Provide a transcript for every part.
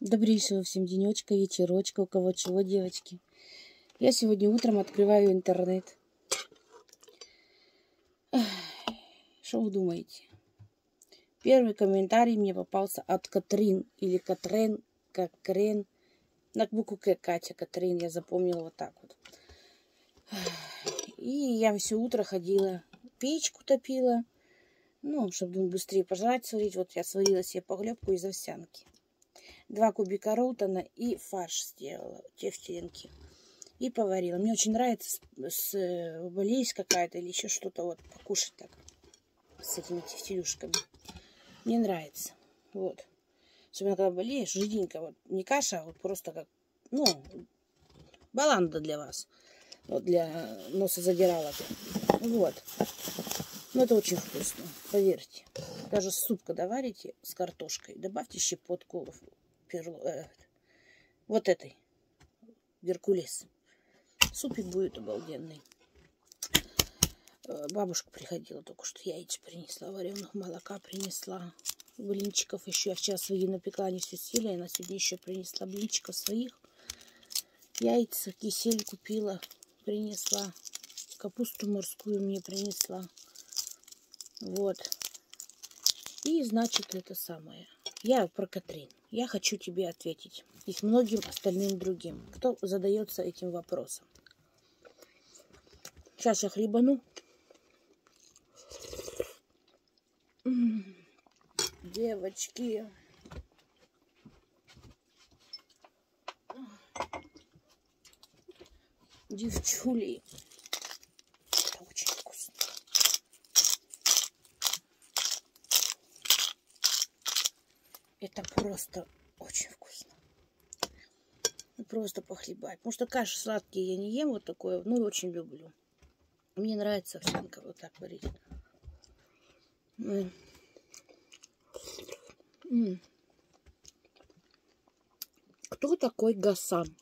Добрейшего всем денечка, вечерочка, у кого чего, девочки. Я сегодня утром открываю интернет. Что вы думаете? Первый комментарий мне попался от Катрин или Катрен, Катрен. На букву К, Катя, Катрин, я запомнила вот так вот. И я все утро ходила, печку топила. Ну, чтобы быстрее пожрать, сварить. Вот я сварила себе похлебку из овсянки. 2 кубика ролтона и фарш сделала, тефтелинки. И поварила. Мне очень нравится болезнь какая-то или еще что-то вот покушать так. С этими тефтелюшками. Мне нравится. Вот. Особенно когда болеешь, жиденько. Вот. Не каша, а вот просто как, ну, баланда для вас. Вот для носозадиралок. Вот. Но это очень вкусно, поверьте. Даже суп, когда варите с картошкой, добавьте щепотку вот этой, геркулес. Супик будет обалденный. Бабушка приходила только что, яиц принесла, вареных, молока принесла, блинчиков еще. Я вчера свои напекла, не все съели, она сегодня еще принесла блинчиков своих. Яйца, кисель купила, принесла. Капусту морскую мне принесла. Вот. И, значит, это самое. Я про Катрин. Я хочу тебе ответить. И с многим остальным другим, кто задается этим вопросом. Сейчас я хлебану. Девочки. Девчули. Это очень вкусно. Это просто очень вкусно. Просто похлебать. Потому что каши сладкие я не ем вот такое. Ну и очень люблю. Мне нравится овсянка вот так варить. Кто такой Гасан?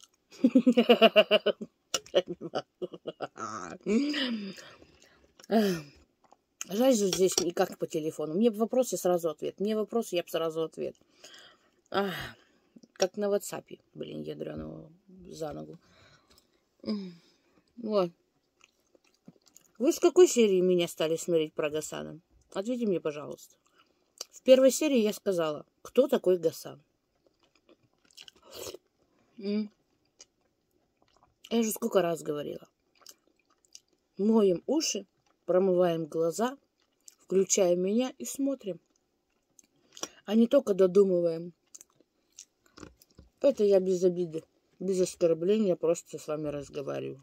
Жаль же здесь никак по телефону. Мне вопрос, я сразу ответ. Мне вопрос, я сразу ответ. Как на WhatsApp. Блин, ядреного за ногу. Вот. Вы с какой серии меня стали смотреть про Гасана? Ответьте мне, пожалуйста. В первой серии я сказала, кто такой Гасан. Я уже сколько раз говорила. Моем уши, промываем глаза, включаем меня и смотрим. А не только додумываем. Это я без обиды, без оскорбления, просто с вами разговариваю.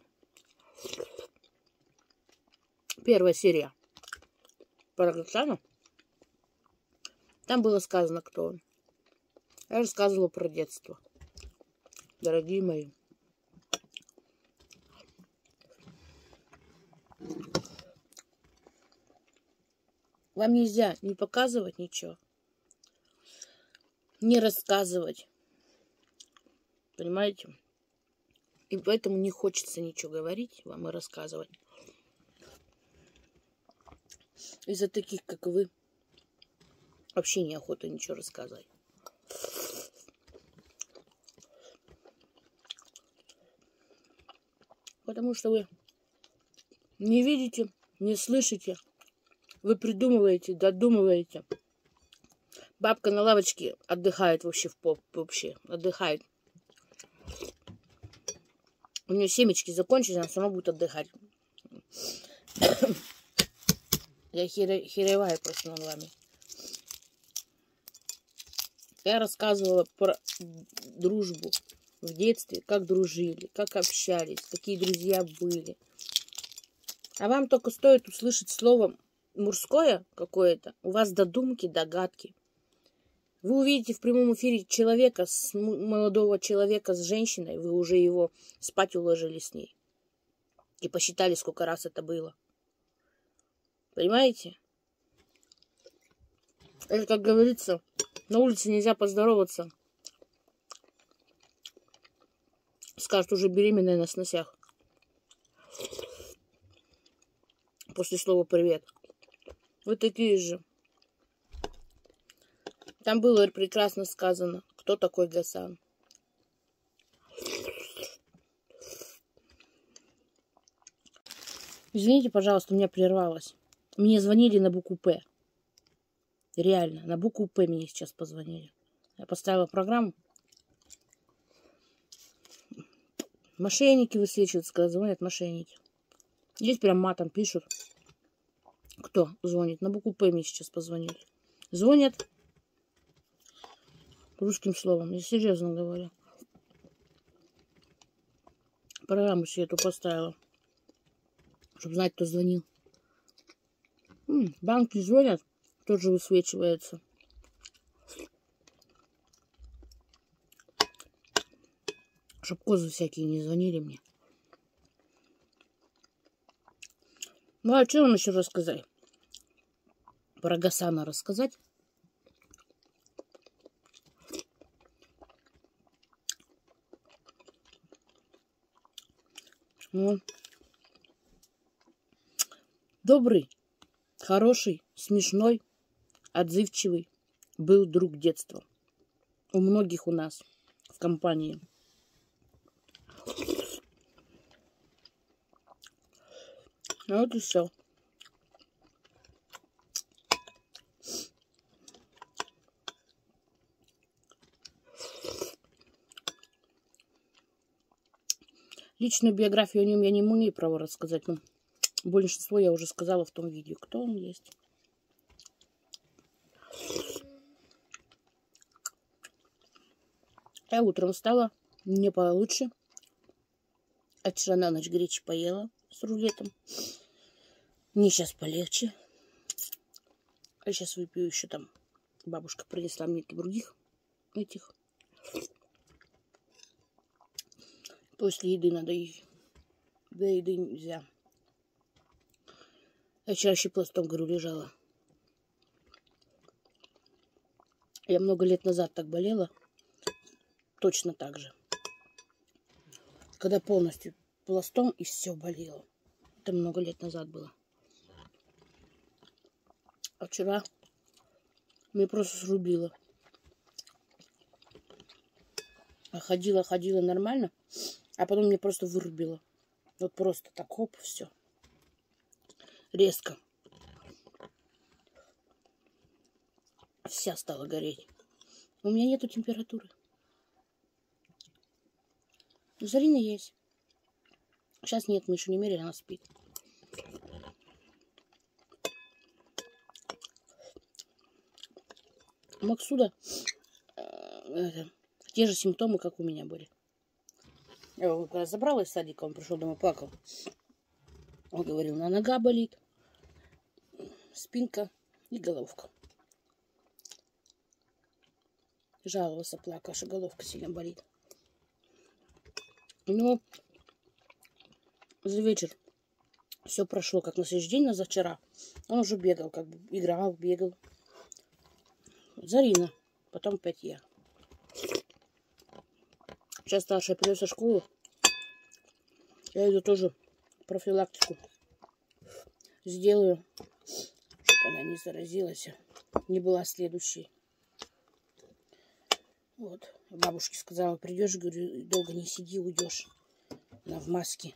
Первая серия про Гасана. Там было сказано, кто он. Я рассказывала про детство. Дорогие мои. Вам нельзя не показывать ничего, не рассказывать. Понимаете? И поэтому не хочется ничего говорить вам и рассказывать. Из-за таких, как вы, вообще неохота ничего рассказывать. Потому что вы не видите, не слышите. Вы придумываете, додумываете. Бабка на лавочке отдыхает вообще вообще отдыхает. У нее семечки закончились, она все равно будет отдыхать. Я хереваю просто над вами. Я рассказывала про дружбу в детстве, как дружили, как общались, какие друзья были. А вам только стоит услышать слово мужское какое-то, у вас додумки, догадки. Вы увидите в прямом эфире человека, молодого человека с женщиной, вы уже его спать уложили с ней. И посчитали, сколько раз это было. Понимаете? Это, как говорится, на улице нельзя поздороваться. Скажут, уже беременная на сносях. После слова «привет». Вы такие же. Там было прекрасно сказано, Кто такой Гасан? Извините, пожалуйста, у меня прервалось. Мне звонили на букву П. Реально, на букву П мне сейчас позвонили. Я поставила программу. Мошенники высвечиваются, когда звонят мошенники. Здесь прям матом пишут. Кто звонит? На букву П мне сейчас позвонили. Звонят русским словом. Я серьезно говорю. Программу себе эту поставила. Чтобы знать, кто звонил. Банки звонят. Тоже высвечивается. Чтоб козы всякие не звонили мне. Ну, а что вам еще рассказать? Про Гасана рассказать? Ну, добрый, хороший, смешной, отзывчивый был друг детства. У многих у нас в компании. Вот и все. Личную биографию о нем я не имею права рассказать, но большинство я уже сказала в том видео, кто он есть. Я утром встала, мне получше. А вчера на ночь гречи поела с рулетом. Мне сейчас полегче. А сейчас выпью еще там. Бабушка принесла мне других этих. После еды надо и до еды нельзя. Я вчера еще пластом, говорю, лежала. Я много лет назад так болела. Точно так же. Когда полностью пластом и все болело. Это много лет назад было. А вчера меня просто срубило. А ходила нормально. А потом мне просто вырубило. Вот просто так, хоп, все. Резко. Вся стала гореть. У меня нету температуры. Зарина есть. Сейчас нет, мы еще не мерили, она спит. Максуда те же симптомы, как у меня были. Я его когда забрала из садика, он пришел домой, плакал. Он говорил, на нога болит, спинка и головка. Жаловался, плакал, что головка сильно болит. Но за вечер все прошло, как на следующий день, на завчера. Он уже бегал, как бы играл, бегал. Зарина, потом опять я. Сейчас старшая придет со школы. Я иду тоже профилактику сделаю, чтобы она не заразилась, не была следующей. Вот. Бабушке сказала, придешь, говорю, долго не сиди, уйдешь. Она в маске.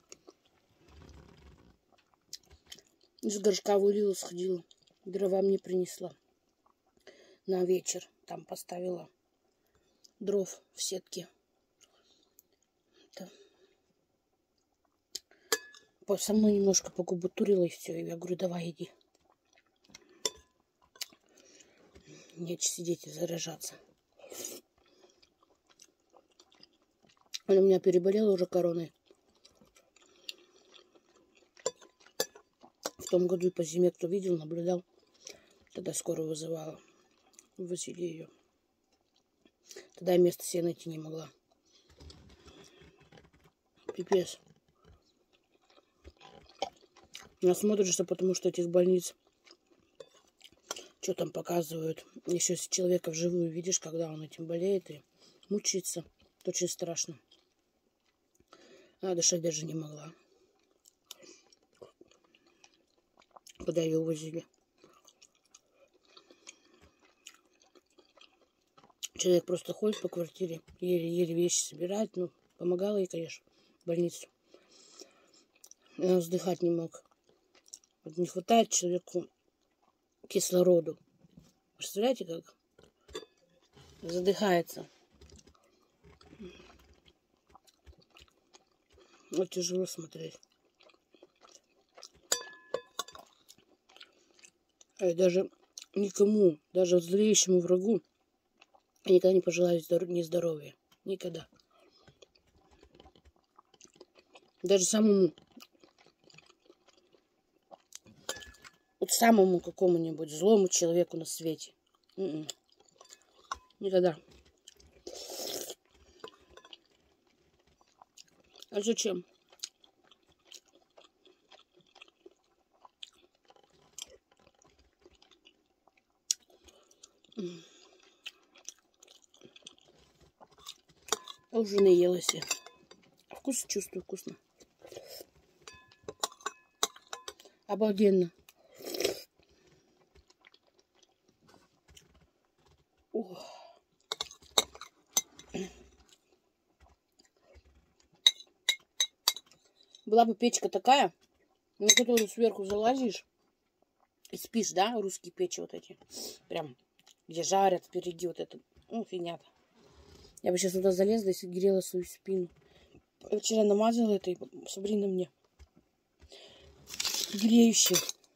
Из горшка вылила, сходила. Дрова мне принесла. На вечер там поставила дров в сетке. Со мной немножко погубутурила и все. И я говорю, давай иди. Нечего сидеть и заряжаться. Она у меня переболела уже короной. В том году и по зиме, кто видел, наблюдал. Тогда скорую вызывала. Возили ее. Тогда я место себе найти не могла. Пипец. Насмотришься, потому что этих больниц, что там показывают. Еще если человека вживую видишь, когда он этим болеет и мучается, это очень страшно. А дышать даже не могла. Когда ее увозили. Человек просто ходит по квартире, еле-еле вещи собирает. Ну, помогала ей, конечно, в больницу. И он вздыхать не мог. Вот не хватает человеку кислороду. Представляете, как? Задыхается. Вот тяжело смотреть. И даже никому, даже злейшему врагу, я никогда не пожелаю нездоровья. Никогда. Даже самому, вот самому какому-нибудь злому человеку на свете. Никогда. А зачем? Я уже наелась. Вкус чувствую, вкусно. Обалденно. Ох. Была бы печка такая, на которую сверху залазишь и спишь, да, русские печи вот эти. Прям, где жарят впереди вот это. Ну, фигня-то. Я бы сейчас туда залезла и грела свою спину. Я вчера намазала это, и Сабрина мне греющее.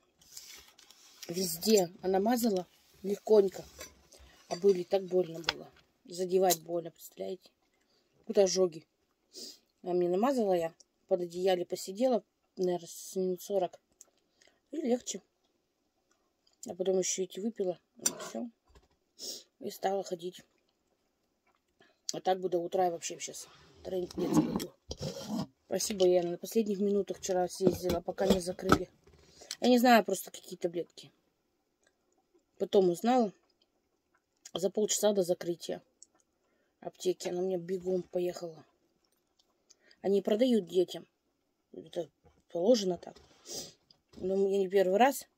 Везде. А намазала легконько. А были, так больно было. Задевать больно, представляете? Куда ожоги. А мне намазала я. Под одеяле посидела, наверное, с минут 40. И легче. А потом еще эти выпила. И все. И стала ходить. А так бы до утра и вообще сейчас тренить буду. Спасибо, я на последних минутах вчера съездила, пока не закрыли. Я не знаю просто какие таблетки. Потом узнала. За полчаса до закрытия аптеки. Она мне бегом поехала. Они продают детям. Это положено так. Но я не первый раз.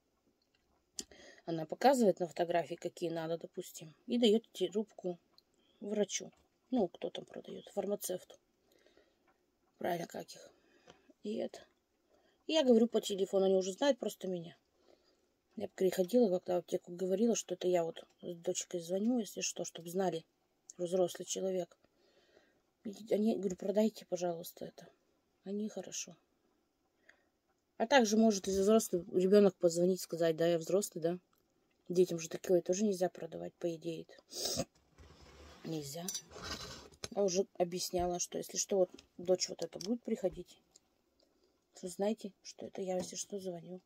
Она показывает на фотографии, какие надо, допустим. И дает трубку врачу. Ну, кто там продает? Фармацевту. Правильно, как их. И это. И я говорю по телефону. Они уже знают просто меня. Я приходила, когда в аптеку говорила, что это я вот с дочкой звоню, если что, чтобы знали. Взрослый человек. Они, говорю, продайте, пожалуйста, это. Они хорошо. А также может, если взрослый ребенок позвонить, сказать, да, я взрослый, да. Детям же такое тоже нельзя продавать, по идее. Нельзя. Я уже объясняла, что если что, вот дочь вот это будет приходить, то знаете, что это я, если что, звоню.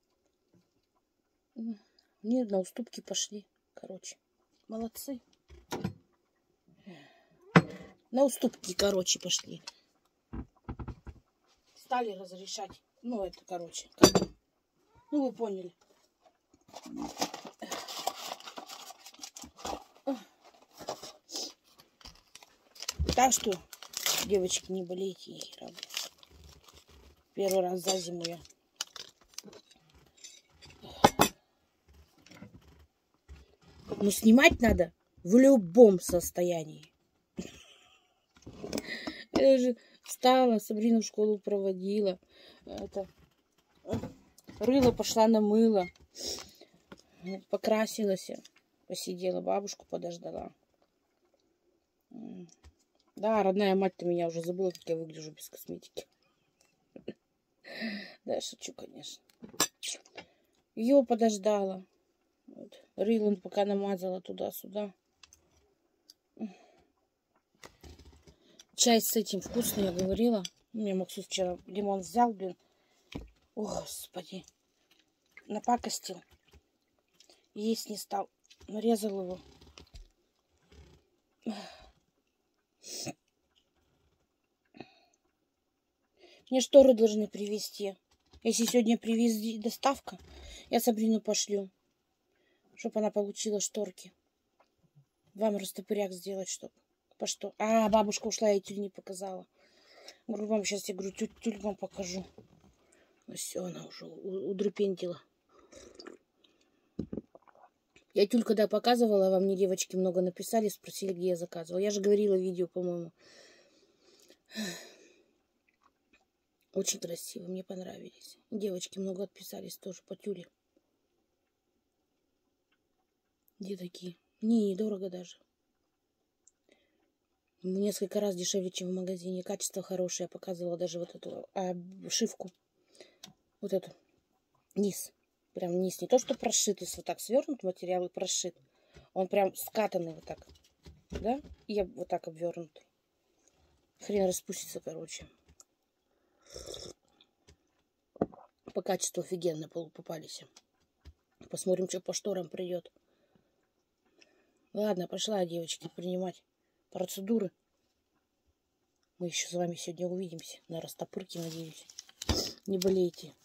Мне на уступки пошли, короче. Молодцы. На уступки, короче, пошли. Стали разрешать. Ну, это, короче. Ну, вы поняли. Так что, девочки, не болейте. Первый раз за зиму я. Но снимать надо в любом состоянии. Я уже встала, Сабрину в школу проводила. Это, рыло пошла намыла. Покрасилась. Посидела, бабушку подождала. Да, родная мать-то меня уже забыла, как я выгляжу без косметики. Да, шучу, конечно. Ее подождала. Вот. Рыло пока намазала туда-сюда. Чай с этим вкусный, я говорила. Мне Максус вчера лимон взял, блин. О, Господи. Напакостил. Есть не стал. Нарезал его. Мне шторы должны привезти. Если сегодня привезли доставка, я Сабрину пошлю. Чтобы она получила шторки. Вам растопыряк сделать, чтобы. По что? А, бабушка ушла, я тюль не показала. Говорю, вам сейчас я говорю, тюль вам покажу. Ну все, она уже удрепентила. Я тюль, когда показывала, вам мне девочки много написали, спросили, где я заказывала. Я же говорила в видео, по-моему. Очень красиво, мне понравились. Девочки много отписались тоже по тюле. Где такие? Недорого даже. Несколько раз дешевле, чем в магазине. Качество хорошее. Я показывала даже вот эту обшивку. Вот эту. Низ. Прям низ. Не то, что прошит, если вот так свернут материал и прошит. Он прям скатанный вот так. Да? И вот так обвернутый. Хрен распустится, короче. По качеству офигенно попались. Посмотрим, что по шторам придет. Ладно, пошла, девочки, принимать процедуры. Мы еще с вами сегодня увидимся. На растопырке, надеюсь. Не болейте.